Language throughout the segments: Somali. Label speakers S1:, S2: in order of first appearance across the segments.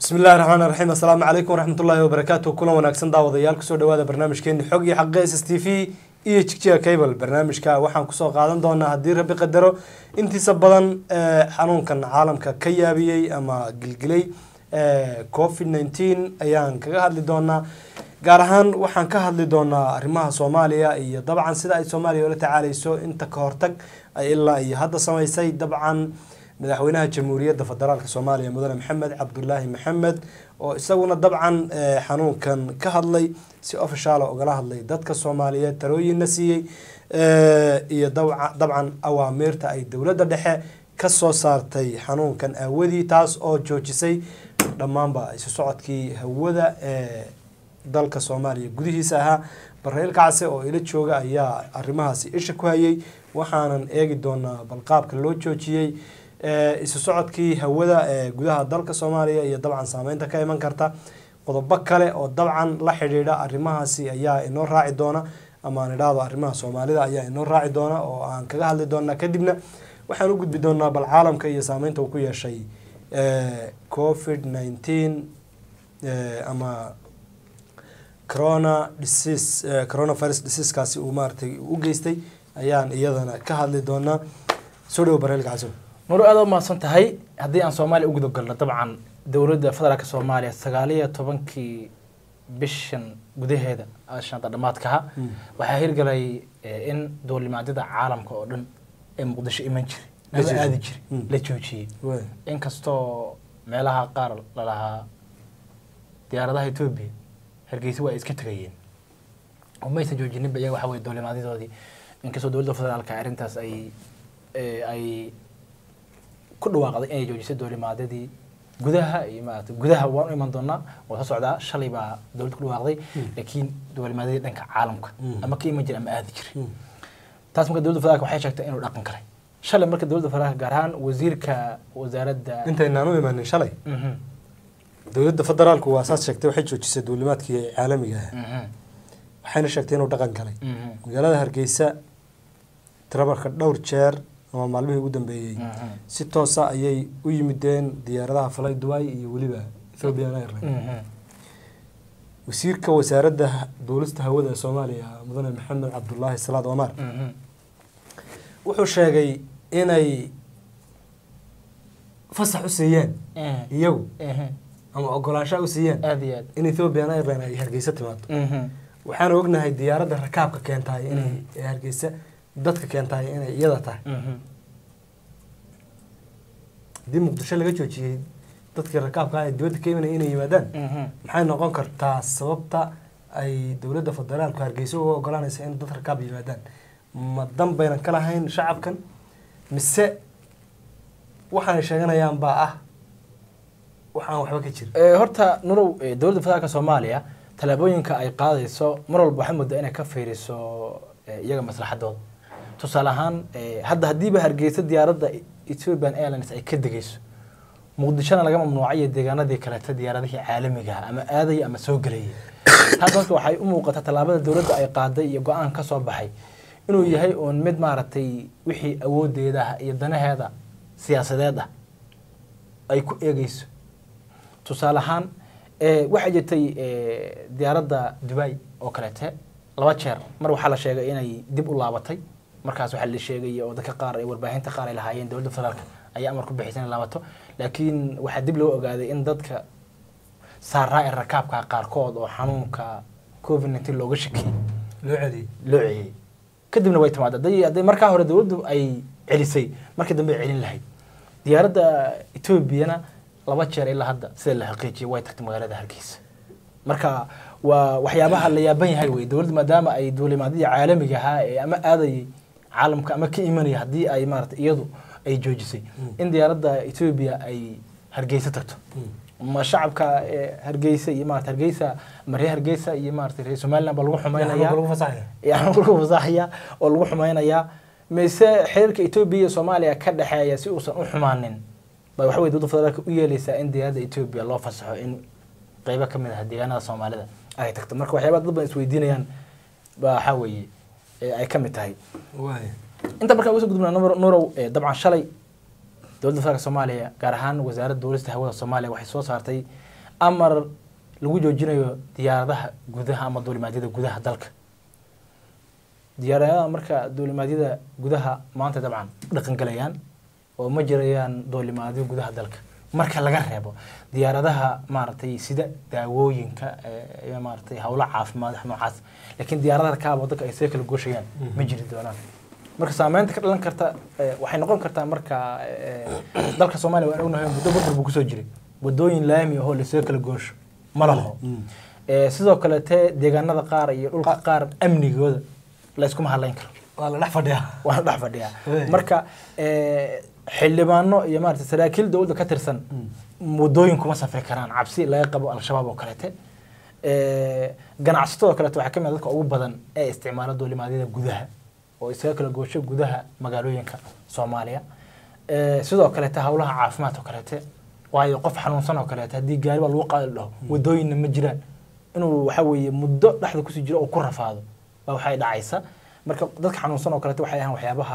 S1: بسم الله الرحمن الرحيم السلام عليكم ورحمة الله وبركاته كل وناكسن داوديال كسو دوادا برنامجكين حق iyo xaq SSTV iyo Jigjiga cable barnaamijka waxaan ku soo qaadan doonaa hadii Rabbi qadaro intiisa badan xanuunkan caalamka ka yaabiyay ama gilgilay COVID-19 ayaan kaga hadli doonaa gaar ahaan waxaan ka hadli doonaa arrimaha Soomaaliya iyo dabcan sida ay Soomaaliya ula tacaalayso inta ka hortag ay ilaa iyo hadda sameysay dabcan madaxweynaha jamhuuriyadda federaalka Soomaaliya mudane Mohamed oo isaguna dabcan xanuunkan ka hadlay si official oo la hadlay dadka Soomaaliyeed talooyin siiyay iyo dabcan awaamirta ay dawladda dhexe ka soo saartay xanuunkan awadii taas oo joojisay dhamaanba isu socodkii hawada dalka Soomaaliya gudihiisa aha barreelka case oo ila jooga ayaa arrimahaasi isha ku hayay waxaanan eegi doonaa balqaabka loo joojiyay isu socodkii hawada gudaha dalka Soomaaliya iyo dabcan saameynta ka iman karta qodobo kale oo dabcan la xiriira arrimahaasi ayaa inoo raaci doona ama aan idhaahdo arrimaha Soomaalida ayaa inoo raaci doona oo aan kaga hadli doonaa kadibna waxaan u gudbi doonaa bal caalamka iyo saameynta uu ku yeeshay COVID-19 ama coronavirus disease kaasi uu maartay u geystay ayaan iyadana ka hadli doonaa soo dhaw barreelka Cusub
S2: Noor aad ma santahay hadii aan Soomaaliya ugu galno dabcan dawladda federaalka Soomaaliya 19 bishan gudaheeda ashanta dhamaadka waxa hirgalay in duulimaadyada caalamka oo dhan ee Muqdisho iman jiray ama aadi jiray la joojiyay in kasto meelaha qaar la lahaa diyaaradaha Itoobiya hargeysa waa iska tagayeen oo ma aysan joojinin bayaga waxa way duulimaadyadoodii in kasto dawladda federaalka arintaas ay ku dhawaaqday inay joojisay duulimaadyadii gudaha iyo maanta gudaha waan iman doonaa oo soo socda shalay baa dawladdu ku dhawaaqday laakiin duulimaadyadii dhanka caalamka ama ka iman jiray ama aadi jiray taas marka dawladda federaalka waxay sheegtay inuu dhaqan galay shalay marka dawladda federaalka gaar ahaan wasiirka wasaaradda
S1: inta inaanu imaanay shalay dawladda federaalku waa saas sheegtay waxay joojisay duulimaadkii caalamiga ah waxayna sheegtay inuu dhaqan galay magaalada Hargeysa trabarka dhowr jeer oo maalmihii ugu dambeeyay si toos ah ayay u yimideen diyaaradaha falay Dubai iyo waliba Ethiopian Airlines wasiirka wasaaradda duulista hawada ee Soomaaliya mudane Mohamed Abdullahi Salaad Omar wuxuu sheegay inay fasax u siiyeen iyagu ama ogolaansho u siiyeen in Ethiopian Airlines ay Hargeysa timaado waxaan ognahay diyaaradda rakaabka keentay inay Hargeysa dadka keentay inay iyada tahay dib Muqdisho laga joojiyay dadka rakaabka ay dibadda ka imanayeen inay yimaadaan maxay noqon kartaa sababta ay dawladda federaalku Hargeysa uga ogolaanayso in dad rakaab yimaadaan ma dambayna kala hayn shacabkan mise waxaan sheeganayaan baa waxaan waxba ka jir
S2: horta nurow dawladda federaalka Soomaaliya talaabooyinka ay qaadayso mar walba waxa muddo inay ka fiiriso iyaga maslaxadooda tusaale ahaan hadda hadiiba Hargeysa diyaaradda Ethiopian Airlines ay ka degayso Muqdishona laga mamnuucay deegaanadii kale ta diyaaradaha caalamiga ama aaday ama soo galay taasoo waxay u muuqataa talaabada dawladda ay qaaday iyo go'aan ka soo baxay inuu yahay oo mid maaragtay wixii awoodeeda iyo danaheeda siyaasadeed ay ku eegayso tusaale ahaan waxa jirtay diyaaradda Dubai oo kale laba jeer mar waxa la sheegay inay dib u laabatay markaas waxa la sheegay oo dadka qaar ay warbaahinta qaar ay lahaayeen dawladda federaalka ayaa amar ku bixisay in laabato laakiin waxa dib loo ogaaday in dadka saaraa rakaabka qaarkood oo xanuunka COVID-19 looga shakiyay
S1: loo celiyay
S2: kadibna way timaaday markaa hore dawladdu ay celisay markii dambe celin lahayd diyaaradda Ethiopiana laba jeer ilaa hadda sida la xaqiijiyay way tagtay magaalada Hargeysa marka waa waxyaabaha la yaaban yahay way dawladdu maadaama ay duulimaadyada caalamiga ah ama aaday caalamka ama ka imanay hadii ay maartay iyadu ay joojisay in diyaaradda Ethiopia ay Hargeysa tagto ma shacabka Hargeysa iyo maartay Hargeysa maray Hargeysa iyo maartay Somaliland baa lagu xumeynaya lagu fasaxaya oo lagu xumeynaya mise xiriirka Ethiopia iyo Soomaaliya ka dhaxeeya si uusan u xumaanin bay waxa way dawladda federaalka u yeelaysaa in diyaaradda Ethiopia loo fasaxo in qaybo ka mid ah deegaanada Soomaalida ay tagto marka waxyaabo dad badan isweydiinayaan waxa weeye ay ka mid tahay inta marka ugu gudbina Noorow dabcan shalay dawladda federaalka Soomaaliya gaar ahaan wasaaradda duulista hawada Soomaaliya waxay soo saartay amar lagu joojinayo diyaaradaha gudaha ama duulimaadyada gudaha dalka diyaaradaha marka duulimaadyada gudaha maanta dabcan dhaqan galayaan oo ma jirayaan duulimaadyo gudaha dalka marka laga reebo diyaaradaha maartay sida daawooyinka iyo maartay hawlo caafimaad noocaas laakiin diyaaradaha ka waddanka ay kala gooshayaan ma jiri doonaan marka saameynta ka dhalan karta waxay noqon kartaa marka dalka Soomaaliya waa ognahay muddo badan buu ku soo jiray wadooyin laami ah oo la kala goosho ma laho sidoo kale deegaanada qaar iyo dhulka qaar amnigooda la isku mahalayn karo waa la dhex fadhiyaa marka xildhibaano iyo maartay saraakiil dawladda ka tirsan wadooyin kuma safri karaan cabsi laga qabo al-shabaab oo kaleete ganacsatada kaleete waxa kamid dadka ugu badan ee isticmaala duulimaadyada gudaha oo isaga kala goosho gudaha magaalooyinka Soomaaliya sidoo kaleete hawlaha caafimaadka kaleete waayo qof xanuunsan oo kaleete hadii gaari lagu qaadi laho wadooyin ma jiraan inuu waxa weeye muddo dhaxda ku sii jiro oo ku rafaado waxay dhacaysa marka dadka xanuunsan oo kaleete waxay ahaan waxyaabaha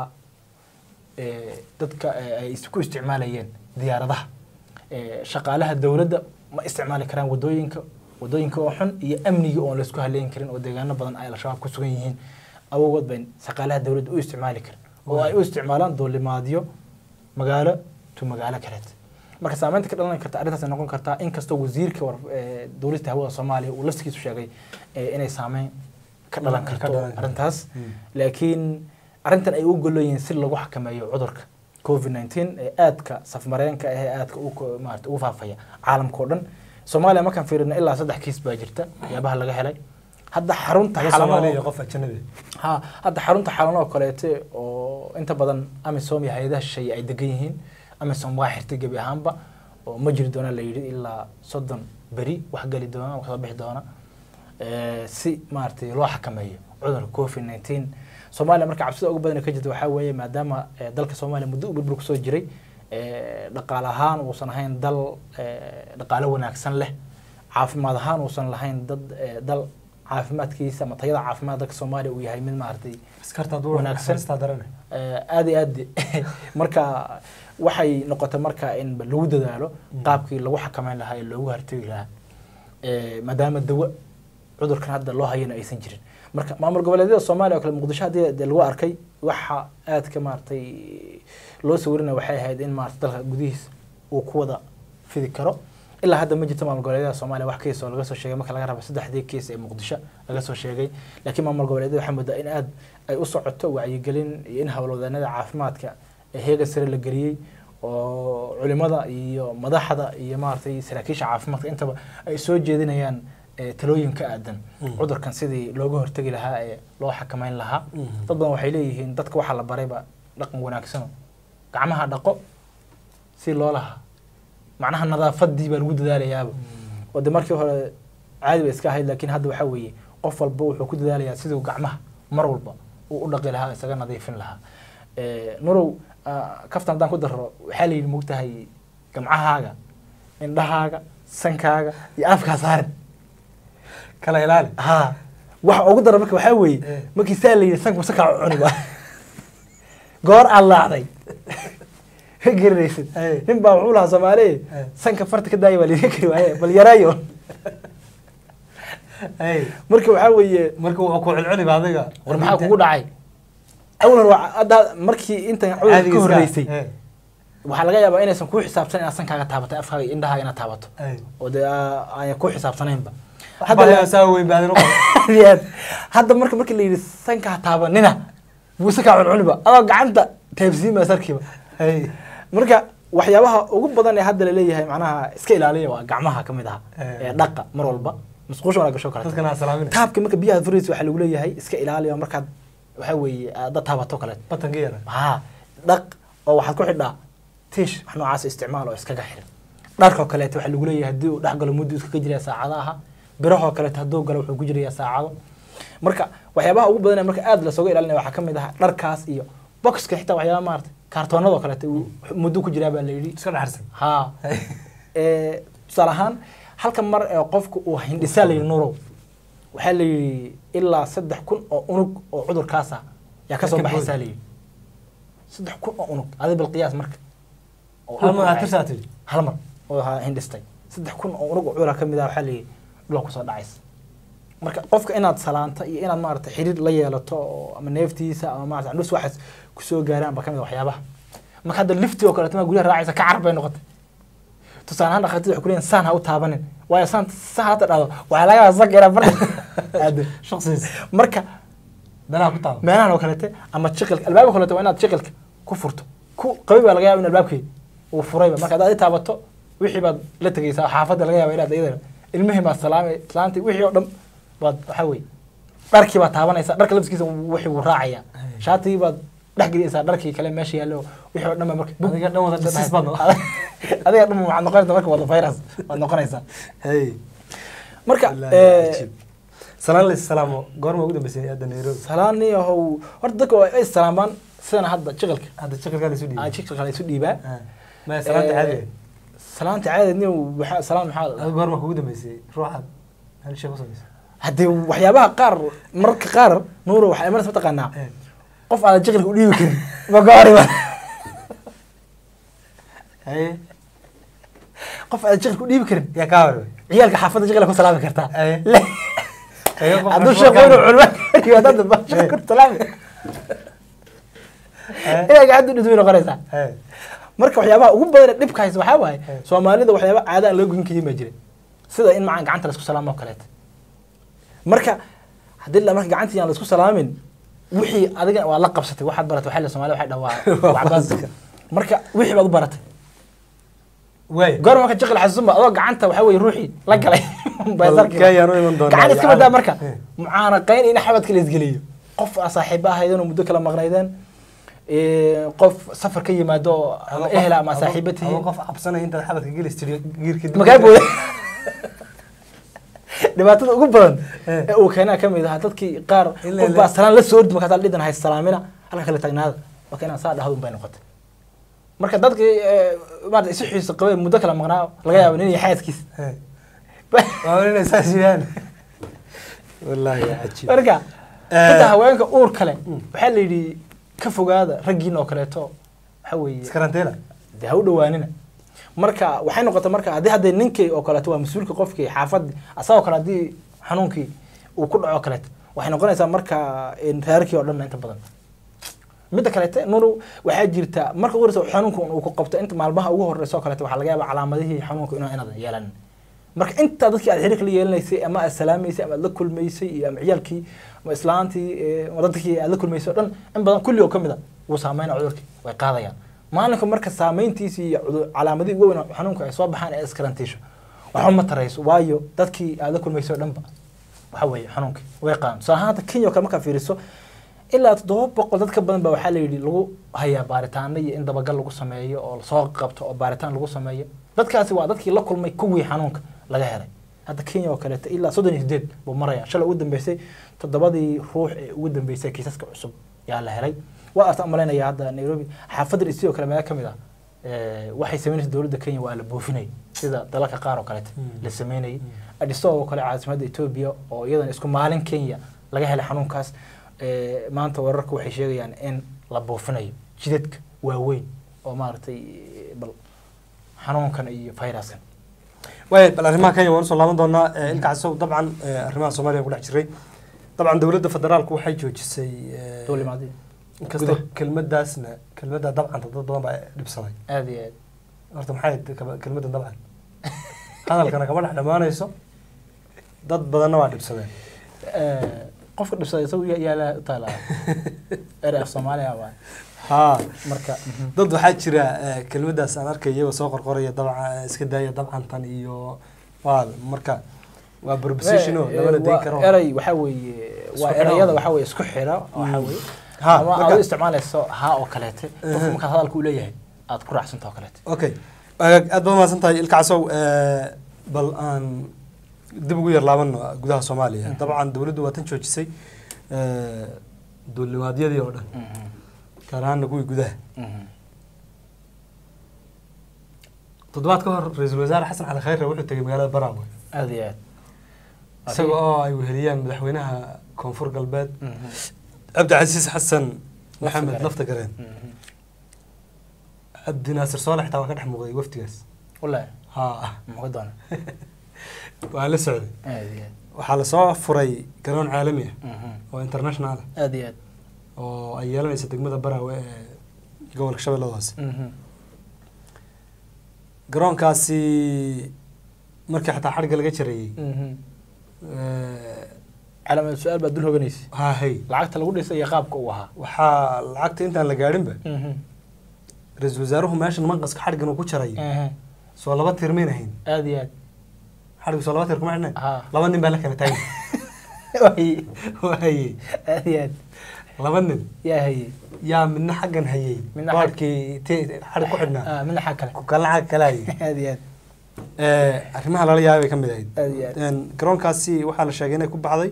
S2: dadka ay isku isticmaalayeen diyaaradaha shaqaalaha dawladda ma isticmaali karaan wadooyinka oo xun iyo amniga oo la isku haleyn karin oo deegaano badan ay al-shabaab ku sugan yihiin awood bayn shaqaalaha dawladda u isticmaali karin oo ay u isticmaalaan duulimaadyo magaalo to magaalo kaleete marka saameynta ka dhalan karta arrintaas ay noqon kartaa in kastoo wasiirka dawladda hawada Soomaaliya uu laftigiisu sheegay inay saameyn ka dhalan karto arrintaas laakiin arrintan ay u golooyeen si lagu xakameeyo cudurka COVID-19 ee aadka safmareenka ee aadka ugu faafaya caalamka oo dhan Soomaaliya markaan fiirino ilaa 3 kiis baa jirta yaabaha laga helay hadda xarunta Soomaaliya qof ajnabi hadda xarunta xalano kaleete oo inta badan amisom iyo hay'adaha shay ay degan yihiin amisom waa xirtay gabi ahaanba oo ma jiri doona la yiri ilaa 30 bari wax gali doona wax soo bixi doona si maartay loo xakameeyo cudurka COVID-19 Soomaaliya marka cabsida ugu badan ka jirta waxa weeye maadaama dalka Soomaaliya muddo u soo jiray dhaqaale ahaan uusan ahayn dal dhaqaale wanaagsan leh caafimaad ahaan uusan lahayn dal caafimaadkiisa ama tayada caafimaadka Soomaaliya uu yahay mid maartay iskarta wanaagsan aad marka waxay noqotay marka in lagu dadaalo qaabkii lagu xakameyn lahaa ee loogu hartay lahaa maadaama dawo cudurkan hadda loo hayana aysan jirin marka maamul goboleedyada Soomaaliya oo kale Muqdisho hadii lagu arkay waxa aad ka maartay loo sawirina waxay ahayd in maartay dalka gudihiisa uu ku wada fidi karo ilaa hadda ma jirto maamul goboleedyada Soomaaliya wax kiis oo laga soo sheegay marka laga rabo 3 kiis ee Muqdisho laga soo sheegay laakiin maamul goboleedyada waxa muddo in aad ay u socoto wacyigelin iyo in hawlwadeenada caafimaadka ee heega sare la galiyay oo culimada iyo madaxda iyo maartay saraakiisha caafimaadka intaba ay soo jeedinayaan talooyinka aadan cudurkan sidii looga hortagi lahaa ee loo xakameyn lahaa dad badan waxay leeyihiin dadka waxa la barayba dhaqan wanaagsan gacmaha dhaqo si loo laha macnaha nadaafadii baa lagu dadaalayaaba wada markii hore caadi way iska ahayd laakiin hadda waxa weeye qof walba wuxuu ku dadaalayaa sidii gacmaha mar walba uu u dhaqi lahaa isaga nadiifin lahaa nurow kaftan hadaan ku daro waxaa la yidhi moogtahay gamcahaaga indhahaaga sankaaga iyo afkaa saaran kala ilaali waxa ugu daro marka waxa weeye markii saa la yidhi sanku saka cuni ba goor allaahday garaysid nin baa wuxuu lahaa Soomaaliya sanka farta ka daayay waliga kari waaye bal yaraayo marka waxa weeye marka uu ku cilcuni baadiga war maxaa kugu dhacay awlan waa markii inta cudurka ka horeysay waxa laga yaabaa inaysan ku xisaabtan in sankaaga taabato afkaaga indhaha ina taabato oo ay ku xisaabtanaynba hadda marka la yiri sanka taabanina buu saka cunba ama gacanta taabsiima sarkiiba marka waxyaabaha ugu badan ee hadda la leeyahay macnaha iska ilaaliya waa gacmaha kamid ah ee dhaqa mar walba musqusho wala gasho kale dadkana salaamin taabka marka biyaha furiis waxa lagu leeyahay iska ilaaliya marka waxa weeye dad taabato kale batanka yar dhaq oo waxaad ku xidhaa tiish wax noocaas isticmaal oo iska gaxir dharka kale waxa lagu leeyahay hadii uu dhaxgalo muddo iska jira saacadaha biraha kale hadoo galo wuxuu ku jirayaa saacado marka waxyaabaha ugu badan marka aad la soo ilaalinay waxa kamid ah dharkaas iyo boxka xitaa waxyaabaha maartay kartoonada kale muddo ku jira baa la yiri iska dhaxarsan salahan halka mar qofku uu hindhisalay nuuro waxa la yiri ilaa 3,000 oo unug oo cudurkaas ah yaa ka soo baxaysa leeyahay 3,000 oo unug adii bil qiyaas marka oo hal mar atirsatay hal mar oo hindhistay 3,000 oo unug cudurka kamid ah waxa la dhulka ku soo dhacays marka qofka inaad salaanta iyo inaad maartay xiriir la yeelato ama neeftiisa ama maartay nus waxas ku soo gaaraan ba kamid waxyaabaha marka hadda lifti oo kale tama gudaha raacaysa ka carab bay noqotay tusaalahan dhaqaatiga waxa ku leeyahay saan ha u taabanin waayo saan hata dhado waxa laga yaabaa sageera bar aad shakhsiis marka meelaha ku taabo meelaha oo kaleete ama jiqilka albaabka kaleete waa inaad jiqilka ku furto ku qabi baa laga yaabaa in albaabkii uu furayba marka aad taabato wixii baad la tagaysaa xaafadda laga yaabaa inaad iyada ilmihii ma salaamay islaantii wixii oo dhan baad waxa weey dharkii baad taabanaysaa dharka labskiisa wixii uu raacaya shaatii baad dhaxgeliyaysaa dharkii kale meesha yaalo wixii oo dhan marka adiga dhan wada dhis baad adiga dhan waxaad noqonaysaa marka wada virus waad noqonaysaa hey marka
S1: salaan salaamo goorma ugu dambeysay aad Nairobi
S2: salaani oo horta dadka ay salaamaan sidana hadda jiqilka la isu dhiibaa
S1: ma salaanta caadi
S2: salaanta caadi waxa salaan maxaa
S1: goorma ugu dambeysay ruuxad hal shay ku sameeyay
S2: hadii waxyaabaha qaar marka qaar nuuro waxa iman taqaanaa qof aan jiqilka u dhiibi karin ma gaariba hay qof aan jiqilka u dhiibi karin
S1: ya ka hor
S2: ciyalka xaafadda jiqilka ku salaami kartaa عبد الشيخ وينو علوان يا دد باشا كنت سلامي إيه قاعد ندوي قريسة marka waxyaabaha ugu badan dhibka haysta waxa waaye Soomaalida waxyaabo caada loo goyn kiyay ma jirin sida in macaan gacanta la isku salaamo kaleet marka hadii la marka gacanta aan la isku salaamin wixii adiga waa la qabsatay waxaad baratay waxa la Soomaaliya waxa dhawaa waxbaas marka wixii baad u baratay way goor marka jiqil xasuuma adoo gacanta waxa weey ruuxi la galay
S1: ka yaro iman doona
S2: gacanta iska badaa marka mucaanaqayn in xabadka la isgaliyo qof saaxiibo ahaydeen oo muddo kala maqnaydeen qof safar ka yimaado ama ehla ama saaxiibatihi
S1: qof cabsanay inta xabadka gelistiyo giirkii
S2: magaabood dhibaatada ugu badan ee uu keenaa kamid ah dadkii qaar qof baa salaan la soo dhigay marka dhidan hay salaamina halka kale tagnaada waa keenaa saa dhahdun bay noqotay marka dadkii maartay si xiiso qabay muddo kala maqnaa laga yaabo inay xaaskiis waa inay saasiyaan wallahi ajiib marka inta haweenka uur kale waxa la yiri ka fogaada ragiin oo kaleeto waxa weeye
S1: iskaranteela
S2: de haw dhawaanina marka waxay noqotay marka hadii ninkii oo kaleeto waa mas'uulka qofkii xaafad asagoo kale hadii xanuunkii uu ku dhaco kaleeto waxay noqonaysaa marka in reerkii oo dhan inta badan midda kaleeto nuru waxa jirta marka ugu horeysa xanuunku uu ku qabto inta maalmaha ugu horeysa kaleeto waxa laga yaabaa calaamadihii xanuunka inuu yeelan marka inta dadkii aad xiriir kala yeelanaysay ama salaamaysay ama la kulmaysay iyo ama ciyalkii ama islaantii dadkii aad la kulmaysay dhan in badan kulli oo kamid ah uu saameeyay cudurkii way qaadayaan maalinka marka saameyntiisi iyo calaamadii ugu weyn xanuunka ay soo baxaan ee iskarantiisho waxa ma tarayso waayo dadkii aad la kulmaysay dhanba waxa weeye xanuunka way qaan saahada Kenya kama ka fiiriso ilaa 700 dad ka badan ba waxa la yiri lagu hayaa baaritaano iyo in dabagal lagu sameeyo oo soo qabto oo baaritaan lagu sameeyo dadkaasi waa dadkii la kulmay kuwii xanuunka laga helay hadda Kenya oo kale ilaa 38 buu maraya shalay ugu dambeysay 7 ruux ee ugu dambeysay kiisaska cusub yaa la helay waa arta amaleynaya hadda Nairobi xaafadda isii oo kale meel kamid ah waxay sameynaysaa dawladda Kenya waa la boofinay sida dalalka qaar oo kale la sameynay Addis oo kale caasimadda Ethiopia oo iyadan isku maalin Kenya laga helay xanuunkaas maanta wararku waxay sheegayaan in la boofinayo jidadka waaweyn oo maartay bal xanuunkan iyo fayraskan
S1: way bal arrimaha Kenya waan soo laaban doonaa ilka Cusub dabcan arrimaha Soomaaliya ku dhex jiray dabcan dawladda federaalku waxay joojisay
S2: duulimaadyadii
S1: inkasta kelmadaasna kelmadda dabcan dad badan baa dhibsaday
S2: aad iyo aad
S1: horta maxay kelmadda dabcan hadalkana kama dhex dhamaanayso dad badanna waa dhibsadeen qofka dhibsaday isagu yaala taala era Soomaaliya waa ha marka dad waxa jira kelmadaas aan arkay iyaga soo qorqoraya dabcan iska daaya dabcan tan iyo waa marka waa proposition oo labada day karo eray waxa weeye waa erayada waxa weeye isku xira waxa weeye ha marka isticmaalayso ha oo kaleete qofka marka hadalku u leeyahay aad ku raacsantaa kaleete okay aad baa maasantahay ilka Cusub bal aan dib ugu yar laabano gudaha Soomaaliya dabcan dawladdu waa tan joojisay duulimaadyadii oo dhan karaan kuwi gudaha toddobaad ka hor ra'iisul wasaare Xasan Cali Khayre wuxuu tagay magaalada Baraawe aad iyo aad isagoo ay weheliyaan madaxweynaha koonfur galbeed Abdi Xasan Mohamed lafta gareen Abdi Naasir Saalax taa ka dhex muuqday waftigaas wallahi ها
S2: مقدون
S1: وعلى سعودي
S2: هذه
S1: وحال soo furay garoon caalami ah oo international
S2: هذه
S1: oo ay yeelanaysa degmada Baraawe ee gobolka Shabeellaha Hoose garoonkaasi markii xataa xarga laga jareeyay
S2: على السؤال بدل هو جنيس
S1: ها هي
S2: lacagta lagu dhisay qaabka uu ahaa
S1: waxa lacagta intaan la gaarin ba ra'iisul wasaaruhu meeshan manqaska xargan uu ku jaray soo laba tirmeen ahayn
S2: aad iyo aad
S1: xargu soo laba tir kuma xidhnay laba nin baa la kala taagay way
S2: aad iyo aad
S1: laba nin
S2: yaa hayay
S1: yaa midna xaggan hayay baadkii xarg ku xidhnaa
S2: midna xag kale
S1: ku kala xag kale
S2: aad iyo aad
S1: arrimaha lala yaabay ka mid ahayd garoonkaasi waxaa la sheegay inay ku baxday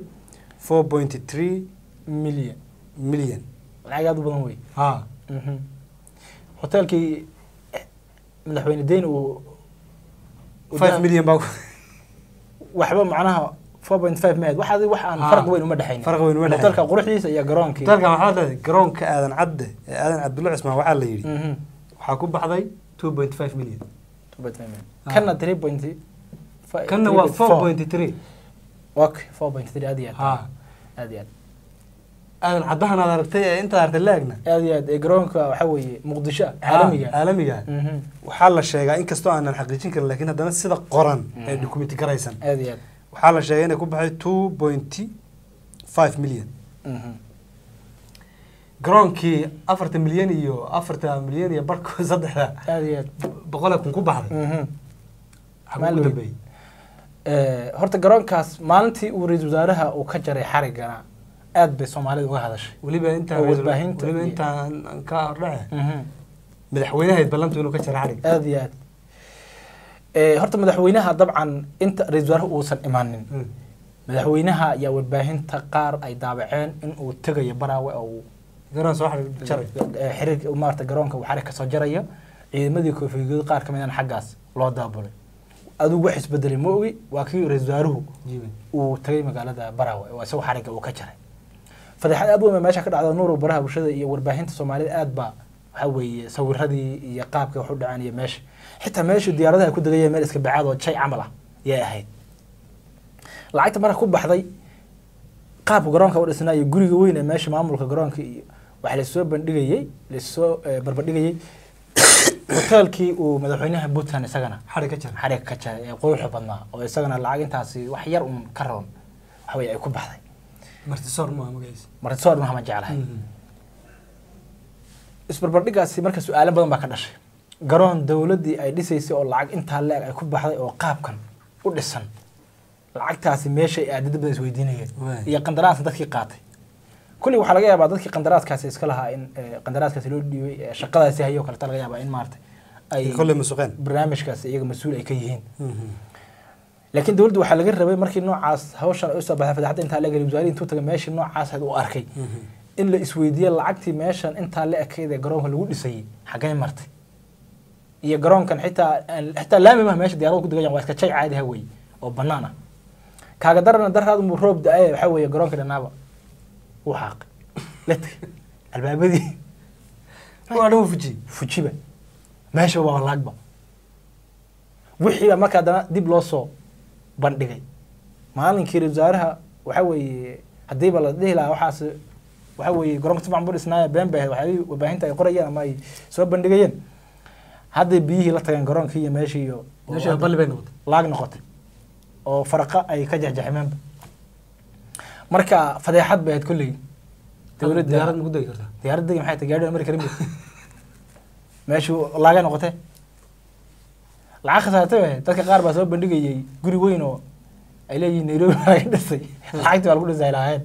S1: 4.3 milyan
S2: lacag aad u badan wey
S1: ha
S2: hotelkii madaxweyne deyn uu
S1: 5 milyan baa
S2: waxba macnaha 4.5 meed wax aan farq weyn uma dhaxayn hotelka quruxdiisa iyo garoonkii
S1: hotelka waxaa leedahay garoonka aadan cadde ee aadan cabdulla cismaan waxaa la yidhi waxaa ku baxday 2.5 milyan
S2: كنا 3.5
S1: كنا 4.3
S2: اوكي 4.3 هذه
S1: ها
S2: هذه
S1: انا عدها انا aragtay inta aragtay laagna
S2: هذه garoonka waxa weeye muqdisho caalamiga
S1: waxa la sheegaa in kasto aanan xaqiijin karin laakiin hadana sida qoran ee document garaysan
S2: هذه
S1: waxa la sheegay inay ku baxay 2.5 milyan garoonkii 4 milyan iyo 4 milyan iyo barko saddexda
S2: هذه
S1: boqol kun ku baxday xagu dambeey
S2: horta garoonkaas maalintii uu ra'iisul wasaaraha uu ka jaray xarigana aad bay Soomaalida uga hadashay
S1: waliba inta ka ordhace madaxweynaha ballantu inuu ka jaray xarig
S2: aad iyo aad horta madaxweynaha dabcan inta ra'iisul wasaaraha uusan imaanin madaxweynaha ayaa warbaahinta qaar ay daabaceen in uu tagayo Baraawe oo garoon soo jaray xarig maarta garoonka uu xarig ka soo jarayo ciidamadii koofiyad qaar ka mid ah xaggaas loo daabulay adigu wax isbedelay ma ogi waa kii ra'iisul wasaaruhu uu tagay magaalada Baraawe oo isagoo xariga uu ka jaray fadaxad aad weyn meesha ka dhacdo Noor baraha bulshada iyo warbaahinta Soomaalida aad ba waxa weeye sawiradii iyo qaabka wax u dhacaan iyo meesha xitaa meesha diyaaradaha ku dagayeen meel iska bacaad oo jay camal ah yaa ahayd lacagta marka ku baxday qaabka garoonka u dhisnaa iyo guriga weyn ee meesha maamulka garoonka iyo waxa la soo bandhigayay la soo barbardhigayay hotelkii uu madaxweynaha Puntland isagana xarig ka jaray ee qurux badnaa oo isagana lacag intaasi wax yar ka roon waxa way ay ku baxday martisoor ma jeclahay isbarbardhigaasi marka su'aalo badan baa ka dhashay garoon dawladii ay dhisaysay oo lacag inta leeg ay ku baxday oo qaabkan u dhisan lacagtaasi meesha ay aadada is weydiinayeen iyo qandaraas dadkii qaatay kulli waxa laga yaabaa dadkii qandaraaskaasi iska lahaa in qandaraaskaasi loo dhiibay shaqadaasi hayo kale laga yaabaa in maartay ay kulli masuqeen barnaamijkaasi iyaga mas'uul ay ka yihiin laakiin dawladdu waxa laga rabay markii noocaas hawshan ay soo baxday fadaxda inta la galay wasaariin intuu tagay meeshii noocaas ay u arkay in la isweydiiyo lacagtii meeshan inta la ekeeyay garoonka lagu dhisay xagee martay iyo garoonkan xitaa laami ma meesha diyaaradu ku dagayaan waa iska jay caadi ah way oo banaana kaaga darraad mu roob daay waxa weeye garoonka dhanaaba u xaq latay albaabadii waa dhaw fujiba meesha waa laagba wixii marka dib loo soo bandhigay maalinkii wasaaraha waxa weeye hadii la dhihi lahaa waxaas waxa weeye garoonka si fiican buu dhisnaa been baa waxay warbaahinta ay qorayaan ama ay soo bandhigayeen hadda biyihii la tageen garoonkii iyo meesha balli bay noqotay laag noqotay oo farqa ay ka jaxjaxmeen marka fadeexad bay kulli dawladda diyaarad ugu dagi kartaa diyaaradda maxay tahay gaadhi Amerika rimid meesha laaga noqotay lacag khasaartay dadka qaar baa soo bandhigayay guri weyn oo ay leeyihiin Nairobi laga dhisay lacagtii waa lagu dhisay lahayd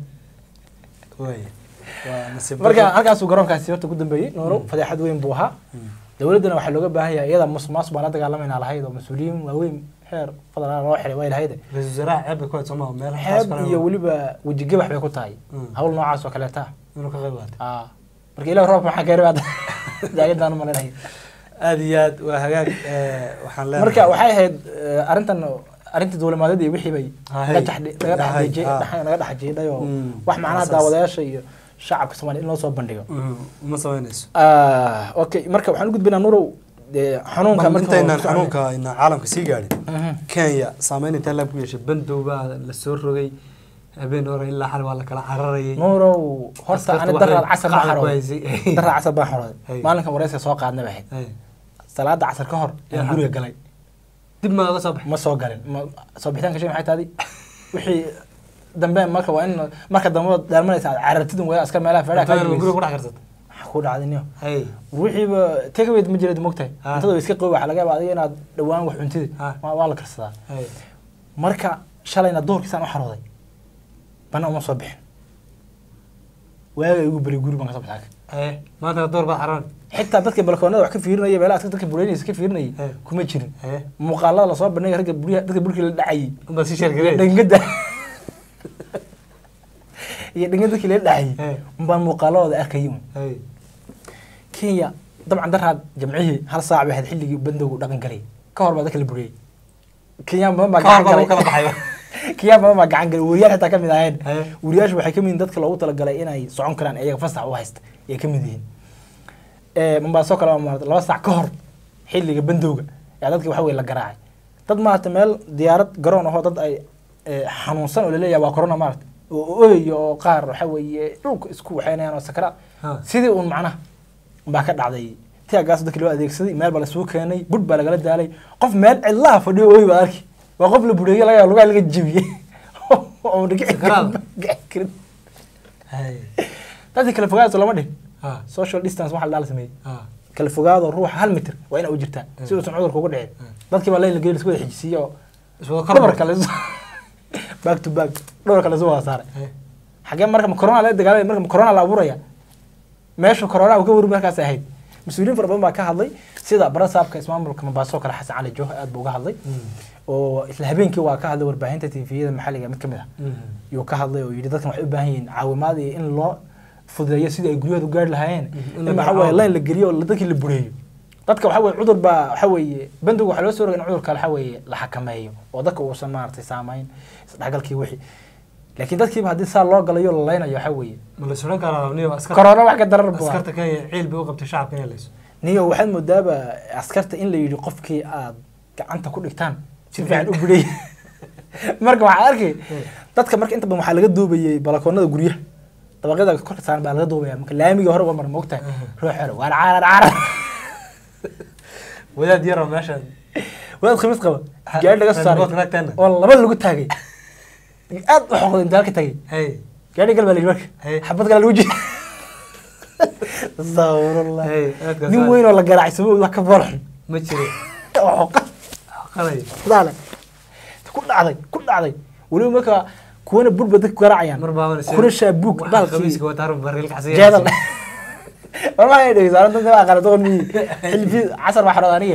S2: marka halkaas uu garoonkaasi horta ku dambeeyay Noor fadeexad weyn buu ahaa dawladdana waxa looga baahan yahay iyada musuqmaas baan la dagaalamayna lahayd oo mas'uuliyiin waaweyn heer fadlan loo xiray way lahayd ra'iisul wasaaraha ceeb ku hayso meel xaas kale iyo waliba wajiga wax bay ku tahay hawl noocaas oo kale taa inuu ka qayb qaato marka ilaa roob waxa ka reebay daayadaan ma leeyahay aad iyo aad waa hagaag waxaan leeyahay marka waxay ahayd arinta duulimaadyadii wixii bay naga dhaxjeeday oo wax macnaha daawadayaasha iyo shacabka Soomaaliya in loo soo bandhigo ma sameynayso okay marka waxaan u gudbinaa Nuurow xanuunka
S1: xanuunka in caalamka sii gaadhay Kenya saameynta la ku yeeshay bandowga la soo rogay habeen hore ilaa xal waa la kala cararayay
S2: Noorow horta ana darad casar ma xaro darad casar baa xaro maalinka wareysa soo qaadna bahay salaada casar ka hor guriga galay dib ma laga soo baxay ma soo galin soo bixitaanka shay maxay taadi wixii dambe marka waa in marka dambe daalmanaysa carartidin way askar meelaha fadhiya ka guriga ku dhaxarsad ku dhacdinyo wixii ba takeaway ma jiray moogtay intada iska qoob waxa laga yaabaa inaad dhawaan wax cuntid waa la karsadaa marka shalayna doorkiisaan u xarooday bana uma soo bixin waaga ugu bari guriga ka soo baxay maanta door baa xaraan xitaa dadka balkoonada wax ka fiirinaya meelaha dadka bureynaysa ka fiirinayay kuma jirin muuqaalada la soo bandhigay ragga buriyaha dadka burkii la dhacay uma si sheergalay dhangada iyo dhangada kale dhacay baan muuqaaladooda arkayay Kenya dabcan darad jamcihi hal saac bay xilligii bandowga dhaqan galay ka hor baa dadka la buriyay Kenya ma gacan galay kala baxay Kenya ma gacan galay wariyaal xitaa kamid ahayn wariyaashu waxay kamid dadka loogu talagalay inay socon karaan iyaga fasax u haysta ay kamid yihiin Mombasa kala ma 2 saac ka hor xilliga bandowga yaa dadka waxa way la garaacay dad maanta meel diyaarad garoon ah oo dad ay xanuunsan oo leeyahay waa corona maarta oo iyo qaar waxa weeye dhulka isku waxaynayaan oo sakara sidii uu macnaha baa ka dhacday tiagaas dadka loo adeegsaday meel baa la soo keenay bud baa laga daalay qof meel cidla fadhiyo oo ay arki waa qof la bureeyay laga jibiyay oo dhici karin dadka kala fogaado lama dhig social distance waxa la sameeyay kala fogaado ruux 1 mitir waa ina u jirtaa si uu cudurku uga dhicin dadkii baa la geeyay isku xijisiyo isoo kala kala back to back dhowr kala soo saaray xagee marka corona la dagaalay marka corona la abuuraya meesha corona uu ka waru markaas ahayd mas'uuliyiin fara badan baa ka hadlay sida barasaabka ismaamulka Mombasa kala Xasan Cali Jooh aad buu uga hadlay oo isla habeenkii waa ka hadlay warbaahinta TV-da maxalliga mid kamid ah iyo ka hadlay oo yiri dadkan waxay u baahan yihiin caawimaad iyo in loo fududeeyo sidii ay guryahooda u gaar lahaayeen in waxa way leen la geliyo dadkii la bureeyo dadka waxa way cudur baa waxa way bandowga waxa loo soo rogay in cudurka waxa way la xakameeyo oo dadka uu san maartay saameyn isdhagalkii wixii laakiin dadkii hadii saa loo galayo la leenayo waxa way ma la suran karaa niyo askar corona wax ka darar baa askarta ka ciil bay u qabtay shacabka inay leeso niyo waxaad moodaaba askarta in la yiri qofkii aad gacanta ku dhigtaan si fiican u bureey marka waxa arkay dadka marka inta badan waxa laga duubayay balkoonada guryaha dabaqyada korka saaran baa laga duubaya marka laamiga hore mar moogtahay ruux xero waa caarar wadaad yar meeshan wadaad khamiis qaba gaar laga saaray oo laba lagu taagay aad u xoqday inta ka tagay gaari galba la marka xabad kale lagu jiray zawrullah nin weyn oo la garaacay sabab wax ka boolxun ma jiro qalay daalay ku dhacday waliba marka kuwana burba dad ku garaacayaan kuna shaabuug balkiiska waa taaro barilka xasiya jeedal والله يدي زارنت انت ما قرأتوني حلفي عصر بحرانية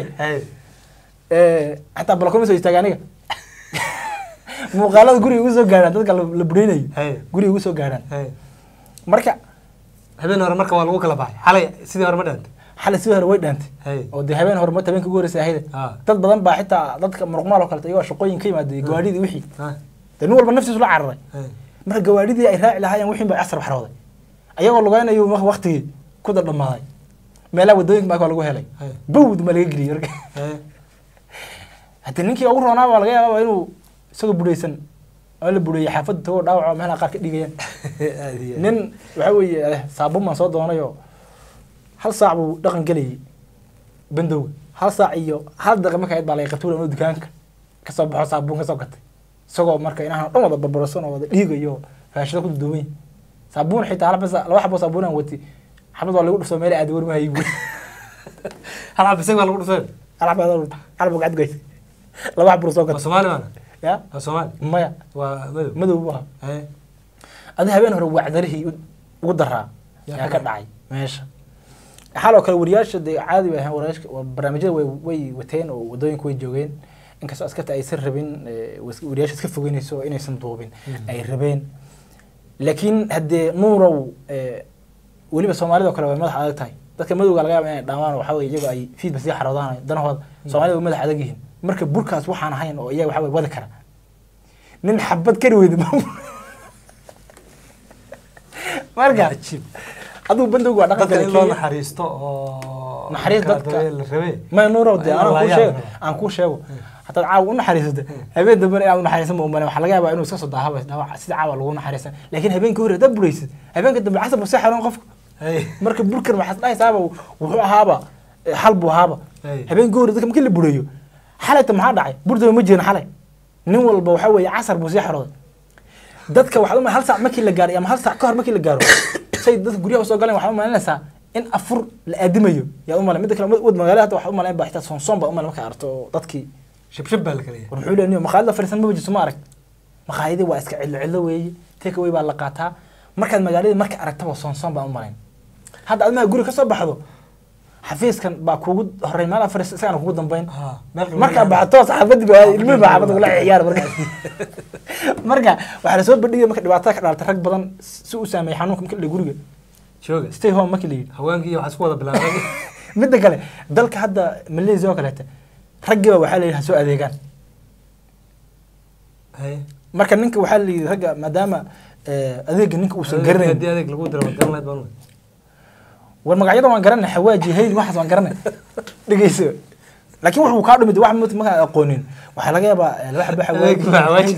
S2: حتى بلاكم سو يستاغانية muuqaalada guriga ugu soo gaaraan dadka la bureynay guriga ugu soo gaaraan marka habeen hore marka waa lagu kala baxay xalay sidii hore ma dhaantay xalay sidii hore way dhaantay oo de habeen hore ma habeenka ugu horeysay ahayd dad badan baa xitaa dadka muruqmaal oo kale iyagoo shaqooyin ka yimaaday gawaadhidii wixii nin walba naftiisu la cararay marka gawaadhidii ay raaci lahaayeen wixii baa casar baxrooday ayagoo lugaynayo waqtigii ku dhamaaday meelaha wadooyinka baa lagu helay bawd ma laga geliyay marka hadda ninkii ugu roonaa baa laga yaabaa inuu isagoo bureysan oo la bureeyay xaafadda tago dhaawac meelaha qaar ka dhigayaan nin waxa weeye saabuun ma soo doonayo hal saac buu dhaqan galay bandowga hal saac iyo hal daqiiqo markay baa la qabtay inuu dukaanka ka soo baxo saabuun ka soo gatay isagoo marka inaha dhan wada barbarsan oo wada dhiigayo faashada ku duubay saabuun xitaa laba xabo saabuun aan wati xabad waa lagu dhufto meel aad war ma hayb hal xabo isaga lagu dhufto hal xabo gad gays laba xabo soo gatay Soomaali baan يا الصومال مايا ومدو بها هذا هبين هو وعدره ودرها يا كدعي ماشي حالو كل ورياش عادي وهي ورياش برنامجyada way wateen oo wadooyinka way joogeen in kasto askarta ay sir rabin ورياش iska fogeynayso inaysan duubin ay rabeen laakiin hadee nuurow waliba Soomaalida kale way madax adag tahay dadka madowga laga yaabaa inay dhaamaan waxa way iyagu ay feedback si xaroodaan danahooda Soomaalida way madax adag yihiin marka burkaas waxaan ahayn oo iyaga waxa way wada kara nin xabad kari weyd marka aduu bandowga waa dhaqan kale loo naxariisto oo naxariis dadka ma Noor de aan ku sheego hatta caaw u naxariisada habeen dambe aan u naxariisan ma waxa laga yaabaa inuu iska soo daahaba sida caawa lagu naxariisan laakiin habeenkii hore dad buraysid habeenka dambe xasab si xaran qof marka burkar waxa dhahaysaba wuxuu ahaaba xal buu ahaaba habeenkii hore dadka markii la burayo xalayta maxaa dhacay burdo ma jirin xalay nin walba waxa weeye casar buu si xarooday dadka waxa hal saac markii la gaaro ama hal saac ka hor markii la gaaro say dad guriga soo galeen waxa u maalinaysaa in afur la aadimayo yaa u maalin mid kale wad magaalada waxa u maalin baa xitaa sonson baa u maalin marka arto dadkii shibshib baa la kaleeyay wuxuu leeyahay maqaayada fariisan ma jiso ma arag maqaayada waa iska cillo weeye take away baa la qaataa markaad magaalada marka aragtaba sonson baa u maalin hadda aad ma guriga ka soo baxdo xafiiskan baa kugu horeey meel afar isagana kugu dambeyn marka baato saxaabadii baa ilmi baa xabad wala ciyaar marka waxa la soo badhigay marka dhibaato ka dhaltay rag badan si u saameeyay xanuunka marka la guriga jooga stay home marka la yiri haweenkii waxa isku wada bilaabay mid kale dalka hadda Malaysia oo kale ragga waxa la yiraahdaa soo adeegan marka ninka waxa la yiraahdaa ragga maadaama adeega ninka uu san garanayn adeeg lagu diro waddan baan والمقاعدة وان قرنا حواجي هي واحد وان قرنا دقيسو لكن وحو كادو مد واحد ما اقونين waxa laga yaabaa الواحد بحواجي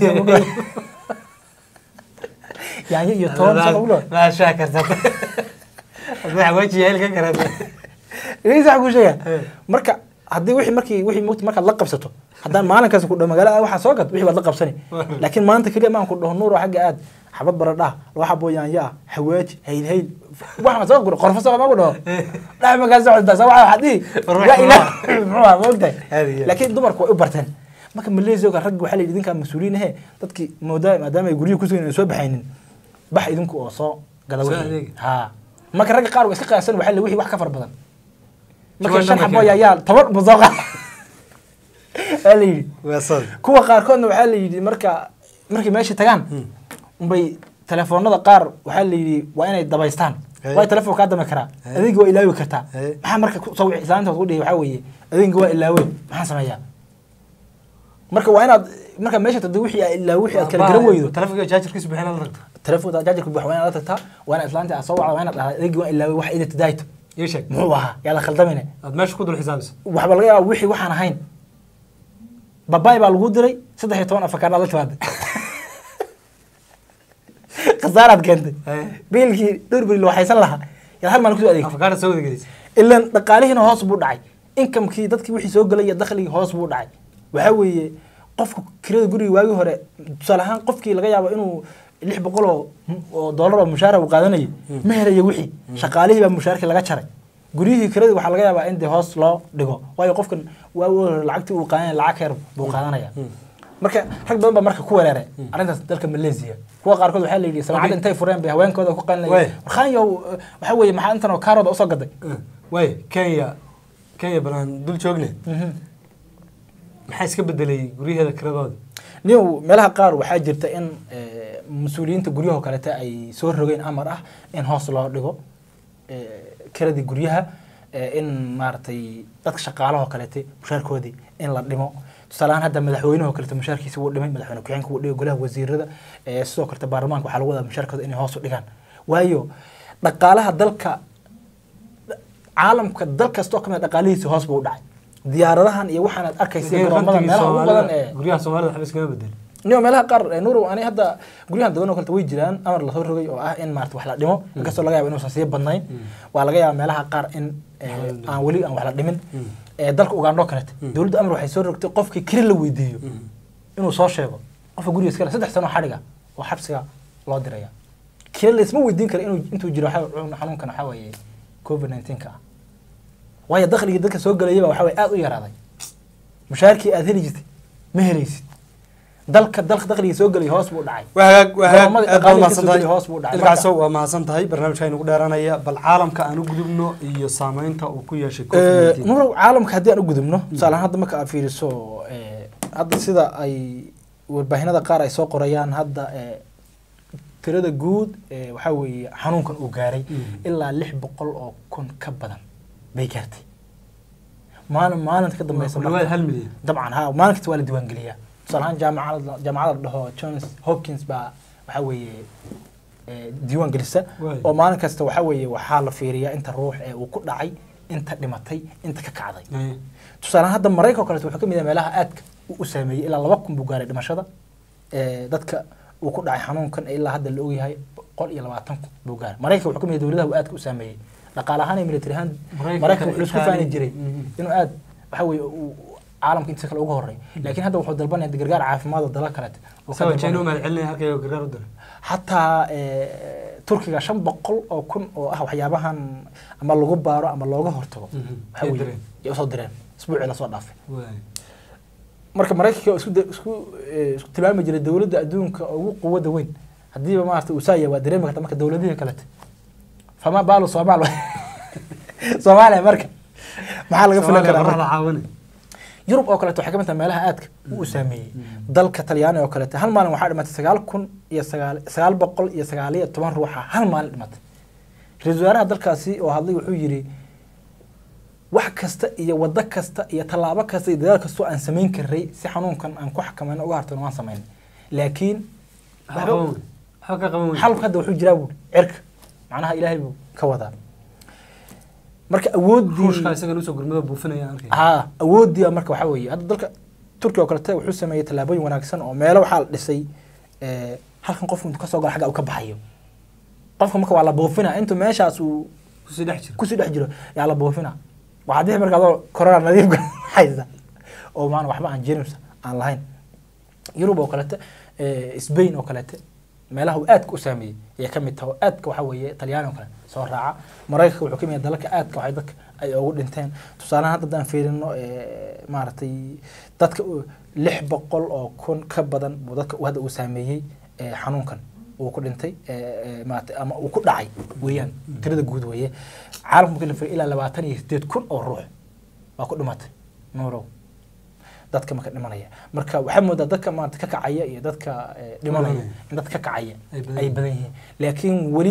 S2: يعني iyo toon soo ma shaakarta حواجي هي ka garata idin sax ku sheega marka hadii wixii moogti marka la qabsato haddaan maalinkaas ku dhaw magaalada waxa soo gad wixii wad la qabsani laakiin maanta kaliya ma aan ku dhaho Noor xagga aad xabad baradha waxa booyaan yaa xawaaji hayl waxa soo guro qorfo soo ma ku dhaho dhax magaas socda soo waxa hadii waa ilaa muxuu moogtay laakiin dumarku way u barteen marka Malaysia ka rag waxa la idinka mas'uuliin ah dadkii maadaama ay guriga ku soo baxaynin bax idinku oo soo galaway ha marka rag qaar way iska qaasan waxa la wixii wax ka far badan marka shan xabo yaa tabar musaqa ali wasal kuwa qaar koodna waxa la yiri markii meesha tagaan umbay telefoonada qaar waxa la yiri waa inay dabaystaan way telefoon ka dama karaa adiga waa ilaawi kartaa waxa marka soo wicisaanta ugu dhigay waxa weeye adiga waa ilaawi maxaa sameeyaa marka waa inaad marka meesha tadii wixii ilaawi wixii aad kala garan weydo telefoonka jaajarkiisu bixina la ragto telefoonka jaajarku bixina waa inaad tagtaa waa inaad islaanta soo wacdo waa inaad adiga waa ilaawi wax idin tadaayto يشك موها يلا خلدمينه ماشي كودو الحسابس waxba laga yaabo wixii waxaan ahayn babaay baa lagu diray 13 afakaar la timaad qasaarad keentay biilkii dhurbil waxay san laha yaa hal maalin ku adeeg afakaar soo wadagelis ilaa dhaqaalihiina hoos buu dhacay inkamkii dadkii wixii soo galay dakhliga hoos buu dhacay waxa weeye qofku kirada guriga waagi hore salahan qofkii laga yaabo inuu $600 oo mushaar uu qaadanay ma helay wixii shaqaalihii baa mushaarka laga jaray guriyihii kirada waxa laga yaabaa in hoos loo dhigo waayo qofkan waa lacagtii uu qaadanay lacag yar buu qaadanaya marka rag badan baa marka ku weeraray arintaas dalka Malaysia kuwa qaar kood waxa la yiri sababta intay fureen bay haweenkooda ku qaadanay waxaan yow waxa weeye maxaa intan oo kaarooda u soo gaday way Kenya balan dul joogne maxay iska bedelay guriyada kiradooda niyo meelaha qaar waxa jirta in mas'uuliyiinta guryaha kale ay soo rogeen amar ah in hoos loo dhigo kiradii guryaha in maartay dadka shaqaalaha kale mushaarkoodii in la dhimo tusaalahan hadda madaxweynaha kale mushaarkiisa uu dhimay madaxweynaha ku xigeenka uu dhigay golaha wasiirada sidoo kale baarlamaanka waxa lagu wadaa mushaarkooda in hoos u dhigaan waayo dhaqaalaha dalka caalamka dal kasto kamid dhaqaalihiisa hoos buu u dhacay diyaaradahan iyo waxaan aad arkaysay garoomada meelaha ugu badan guryaha Soomaalida xabis kama bedel niyo meelaha qaar Noor ani hadda guryahan dawan oo kale way jiraan amar la soo rogay oo ah in maarta wax la dhimo inkastoo laga yaabo inuu soo badnayn waa laga yaabaa meelaha qaar in aan wali aan wax la dhimin dalka Uganda kale dawladda amar waxay soo rogtay qofkii kiri la weydiiyo inuu soo sheego qofka guriga iska 3 sano xadhiga oo xabsiga loo diraya kiri la isma weydiin karo intuu jiro xanuunkan waxa weeye COVID-19 ka waayo dakhliga dadka soo galay waxa way aad u yaraaday mushaarkii aad heli jirtay ma helaysid dalka dakhliga soo galay hoos buu dhacay hoos buu dhacay ilkaasoo waa mahadsan tahay barnaamijka ugu dheeranaya bal caalamka aan u gudubno iyo saameynta uu ku yeeshay COVID-19 Noor caalamka hadii aan u gudubno salahan hadda marka aad fiiriso hadda sida ay warbaahinada qaar ay soo qorayaan hadda tirada guud waxa weeye xanuunkan uu gaaray ilaa 600 oo kun ka badan bay gaartay maalinta ka dambaysa hal milyan dabcan ha maalinta waa la diiwaan geliyaa salahan jaamacada dhaho Johns Hopkins baa waxa weeye diiwaan gelisa oo maalin kasta waxa weeye waxa la fiiriyaa inta ruux ee uu ku dhacay inta dhimatay inta ka kacday tusaale hadda Mareykanka kale wuxuu ka mid yahay meelaha aadka u saameeyay ilaa 2,000 buu gaaray dhimashada dadka uu ku dhacay xanuunkan ilaa hadda la og yahay 120 buu gaaray Mareykanka wuxuu ka mid yahay dawladaha aadka u saameeyay dhaqaale ahaan iyo military ahaan Mareykanka wuxuu isku faani jiray inuu aad waxa weeye caalamka inta kale ugu horeey laakiin hadda wuxuu dalbanaya gargaar caafimaad oo dalal kale oo ka
S1: dalbanaya ma cilmi halkay gargaar u diray
S2: hatta Turkiga 500 oo kun oo ah waxyaabahan ama lagu baaro ama looga hortago waxa weeye soo direen isbuuci la soo dhaafay marka Mareykanka isku tilmaami jiray dawladda adduunka ugu quwadda weyn hadiiba maartay uu saaya waa dareemi kartaa marka dawladaha kale fama baalo Somalia marka maxaa laga filan karaa Yurub oo kale waxay ka mid tahay meelaha aadka u saameeyay dalka Talyaani oo kale hal maalin waxa dhimatay 9,919 ruux hal maalin dhimatay ra'iisul wasaaraha dalkaasi oo hadlay wuxuu yiri wax kasta iyo wada kasta iyo talaabo kasta iyo dadaal kasta aan sameyn karay si xanuunkan aan ku xakamayno uga hartano waan sameyn laakiin halka wuxuu jiraa cirka macnaha Ilaahay buu ka wadaa marka awoodii ruushka isaga soo gurmada buufinaya arkay awoodii marka waxa weeye hadda dalka Turkiga oo kale wuxuu sameeyay talaabooyin wanaagsan oo meelo waxa la dhisay halkan qofku intuu ka soo gal xaga uu ka baxayo qofka marka waa la buufinaa intuu meeshaas uu ku sii dhex jiro yaa la buufinaa waxa dii marka corona nadiif haysta oo maana waxba aan jeermis aan lahayn Yurub oo kale Spain oo kale meelaha aadka u saameeyay ee ka mid tahay aadka waxa weeye Talyaani oo kale soo raaca Mareykanka wuxuu ka mid yahay dalalka aadka waxay dadka ay ugu dhinteen tusaalahan hadda aan fiirino maartay dadka 600 oo kun ka badan buu dadka hadda uu saameeyay xanuunkan uu ku dhintay maartay ama uu ku dhacay weeyaan tirada guud weeye caalamka kale ilaa 28 kun oo ruux waa ku dhimatay Noor dadka marka dhimanaya marka waxa moodaa dadka maanta ka kacaya iyo dadka dhimanaya in dadka ka kacaya ay badan yihiin laakiin wali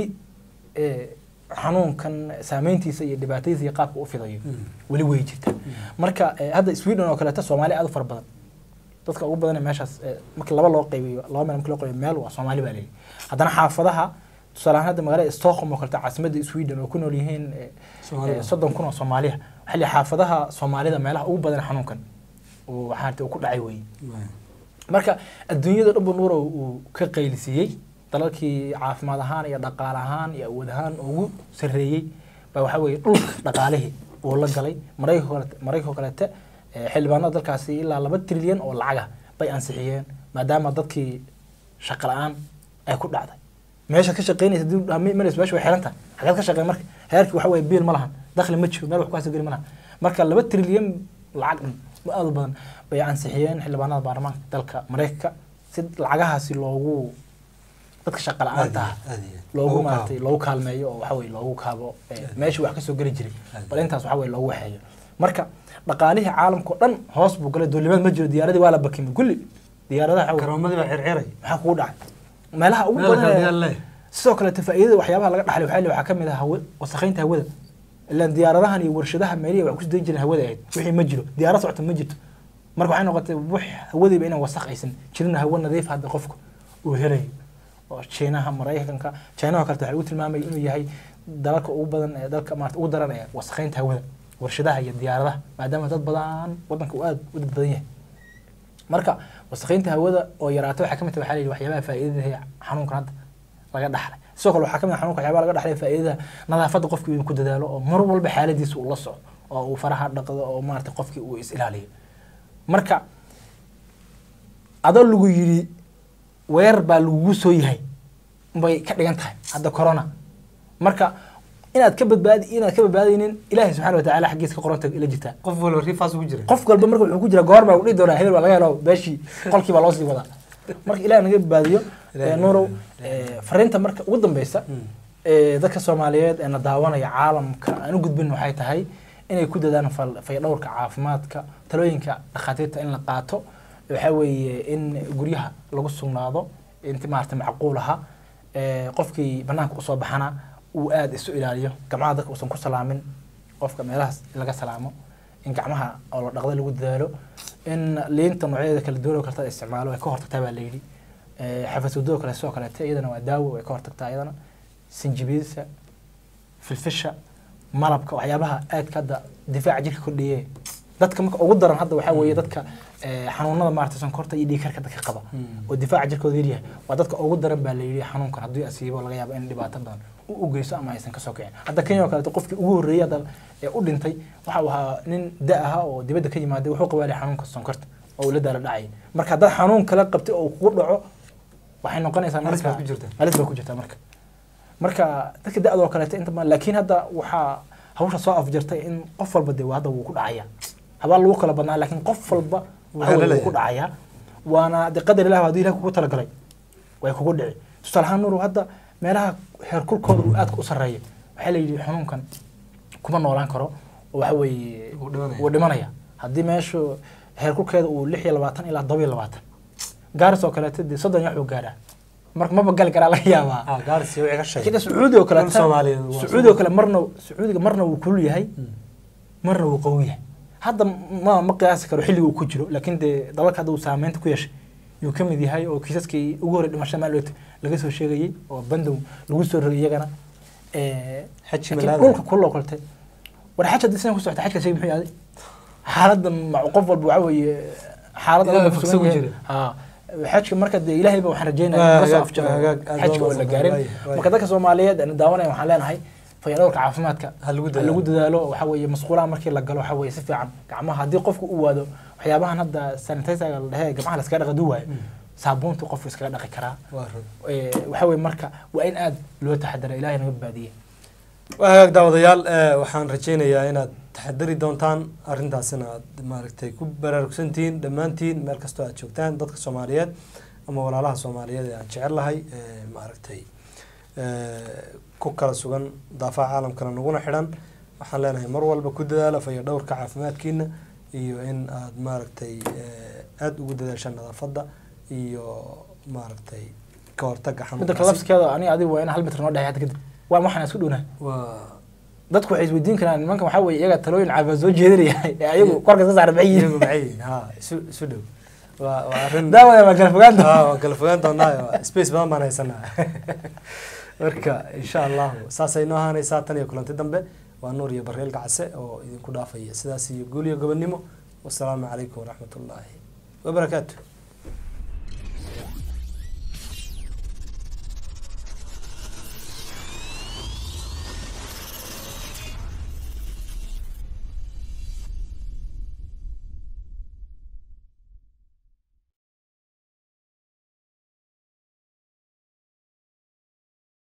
S2: xanuunkan saameyntiisa iyo dhibaatadiisa iyo qaabka u fidayo wali way jirtaa marka hadda Sweden oo kale Soomaaliya aad u far badan dadka ugu badan meeshaas marka laba loo qaybiyo laba meel marka loo qaybiyo meel waa Soomaali baa leeyahay haddana xaafadaha tusaalahan hadda magaalada Stockholm oo kale caasimadda Sweden oo ku nool yihiin 30 kun oo Soomaaliya xilli xaafadaha Soomaalida meelaha ugu badan xanuunkan oo waxaantii ku dhacay way marka adduunyada dhanba Noor uu ka qaylisiyay dalalkii caafimaad ahaan iyo dhaqaale ahaan iyo awood ahaan ugu sareeyay baa waxa weeye dhulka dhaqaalaha oo la galay Mareykanka kale xilbaanada dalkaasi ilaa 2 trilyan oo lacag ah bay ansixiyeen maadaama dadkii shaqo la'aan ay ku dhacday meesha ka shaqeynaysa dib meesha way xiranta xagad ka shaqeyn marka heerkii waxa weeye biil ma lahan dakhli ma jiro meel wax ku soo gali ma lahan marka 2 trilyan lacag aad badan bay ansixiyeen xilbaanada baarlamaanka dalka Mareykanka si lacagahaasi loogu dadka shaqo la'aanta loogu maartay loogu kaalmeeyo oo waxa weeye loogu kaabo meesha wax ka soo gali jiray bal intaas waxa weeye loogu waxeeyo marka dhaqaalihi caalamka dhan hoos buu galay dawlad ma jiro diyaaradii waa la bakimay kulli diyaaradaha garoomadii baa xirxiray waxa ku dhacay meelaha ugu badan sidoo kale faa'iidada waxyaabaha laga dhaxlay waxa ka mid ah wasakhaynta hawada ilaa diyaaradahan iyo warshadaha meeliya wax ku soo dejin hawada ay wixii ma jiro diyaarad socota ma jirto marka waxay noqotay wax hawadiiba inaan wasakh aysan jirin hawo nadiif hadda qofku uu helay oo Chinaha Mareykanka Chinaha kale waxa uu tilmaamay inuu yahay dalalka ugu badan ee dalka maarta ugu daran ee wasakhaynta hawada warshadaha iyo diyaaradaha maadaama dad badan wadanka uu aad u badan yahay marka wasakhaynta hawada oo yaraato waxa ka mid ah waxyaabaha faa'iidada xanuunkan hadda laga dhaxlay sidoo kale waxa ka mid ah xanuunka waxyaabaha laga dhaxlay faa'iidada nadaafadda qofku inuu ku dadaalo oo mar walba xaaladiisa uu la socdo oo uu faraha dhaqdo oo maarta qofkii uu is ilaaliyo marka adoo lagu yiri weer baa lagu soo yahay bay ka dhigan tahay hadda corona marka inaad ka badbaadinin Ilaahay subhanahu wa ta'ala xaqiisa ka qoranta ila jirta qof walba rifaas ugu jira qof walba marka wuxuu ku jira goor baa u dhigi doonaa hebel waa laga helo baashi qolkii baa loo sii wadaa marka Ilaahay naga badbaadiyo Noor fariinta marka ugu dambaysa dadka Soomaaliyeed ee daawanaya caalamka aan u gudbin waxay tahay inay ku dadaan fayadhowrka caafimaadka talooyinka dhakhaatiirta in la qaato waxa weeye in guryaha lagu sugnaado inta maarta macquulaha qofkii banaanka u soo baxana uu aad isu ilaaliyo gacmaha dadka uusan ku salaamin qofka meelahaas laga salaamo in gacmaha oo la dhaqdo lagu dadaalo in liinta noocyada kala duwan oo kala isticmaalo ay ka hortagtaa baa leeydi xafaasudoo kale soo kale iyadana waa daawo ay ka hortagtaa iyadana sinjibiilsa filfisha malabka waxyaabaha aad ka difaaca jirka kordhiye dadka marka ugu daran hadda waxa weeye dadka xanuunada maartay sonkorta iyo dhiig karka dadka qaba oo difaaca jirkooda yahay waa dadka ugu daran baa la yiri xanuunkan haddii asiibo laga yaabo in dhibaato badan u geysto ama aysan ka soo kicin hadda Kenya oo kale qofkii ugu horeeyay hadda u dhintay waxa uu ahaa nin da ah oo dibadda ka yimaaday wuxuu qabay xanuunka sonkorta oo la dala dhacay marka hadda xanuun kala qabtay oo ku dhaco waxay noqonaysaa marka ku jirta marka dadka da'da oo kale inta ma laakiin hadda waxa hawsha soo afjartay in qof walba hadda uu ku dhacaya haba lagu kala badnaa laakiin qof walba uu ku dhacaya waana qadar Ilaahay hadii Ilaahay ku tala galay way kugu dhici tusaalahaan Noor hadda meelaha heer kulkooda uu aad u sareeyo waxa la yiri xanuunkan kuma noolaan karo oo waxa weeye uu dhimanaya hadii meeshu heer kulkeeda uu 26 ilaa 27 gaaris oo kale tadii 30 wax uu gaaraa marka ma bagal kara laga yaabaa
S1: gaarsi wixii ka sheegay
S2: kida Sacuudi oo kale Sacuudi oo kale marna uu kulul yahay marna uu qawi yahay hadda ma qiyaas karo xilliga uu ku jiro laakiin dalalka hadda uu saameynta ku yeeshay yuu ka mid yahay oo kiisaskii ugu hore dhimasho maalmood laga soo sheegay oo bandow lagu soo rogay iyagana xajki malaada dhulka kullu qoltay war xajka disan ku socota xajka sheegay muxuu yahay xaaladda qof walba waxa weeye xaalad aad u soo jiray xajka marka Ilaahay baa waxaan rajaynayaa inuu soo afjaro xajka oo la gaarin marka dadka Soomaaliyeed aan daawanay waxaan leenahay fayadowrka caafimaadka lagu dadaalo waxa weeye masquulaha markii la galo waxa weeye si fiican gacmaha hadii qofku uu waado waxyaabahan hadda sanitizer la dhahay gacmaha la iska dhaqdo waayo saabuunta qofku iska dhaqi karaa waxa weeye marka waa in aad loo taxadaro Ilaahay naga baadiye
S1: waa daawadayaal waxaan rajaynayaa inaad taxadari doontaan arintaasina aad maaragtay ku baraarugsantiin dhamaantiin meel kasta aad joogtaan dadka Soomaaliyeed ama walaalaha Soomaaliyeed aan jecel lahay maaragtay ku kala sugan daafaca caalamkana naguna xidhan waxaan leenahay mar walba ku dadaala fayadowrka caafimaadkiina iyo in aad maaragtay aad ugu dadaashaan nadaafadda iyo maaragtay ka hortagga xanuunka
S2: dadka labskeeda ani adigu waa in hal mitir noo dhahay hadda kadib waa waxaan isku dhunaa dadku waxay isweydiin karaan nimanka waxa weeye iyaga talooyin caafimaad soo jeedinayay ayagu korka ka saar
S1: baciin ha isu dhow waa arin
S2: daawada ma kala fogaan doonaa
S1: space badan baan haysanaa marka insha Allah saasay noo ahaanaysaa tan iyo kulanti dambe waa Noor iyo Bareel Gacase oo idinku dhaafaya sidaas iyo guul iyo gobonimo wassalaamu calaykum waraxmatullaahi wabarakaatuh